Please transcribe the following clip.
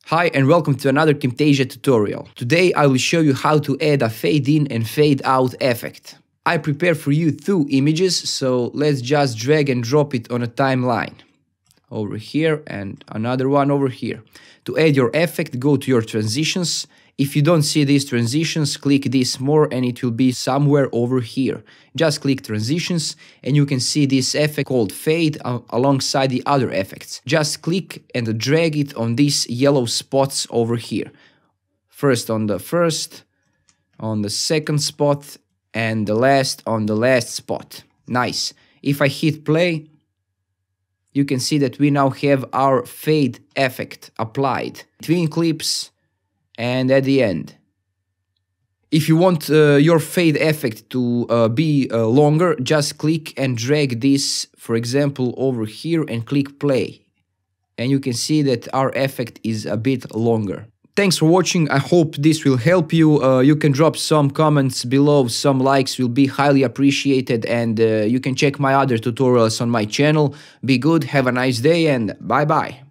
Hi and welcome to another Camtasia tutorial. Today I will show you how to add a fade in and fade out effect. I prepared for you two images, so let's just drag and drop it on a timeline. Over here and another one over here. To add your effect, go to your transitions. If you don't see these transitions, click this more and it will be somewhere over here. Just click transitions and you can see this effect called fade alongside the other effects. Just click and drag it on these yellow spots over here. First, on the second spot, and the last on the last spot. Nice. If I hit play, you can see that we now have our fade effect applied between clips and at the end. If you want your fade effect to be longer, just click and drag this, for example, over here and click play. And you can see that our effect is a bit longer. Thanks for watching. I hope this will help you. You can drop some comments below, some likes will be highly appreciated, and you can check my other tutorials on my channel. Be good, have a nice day, and bye bye.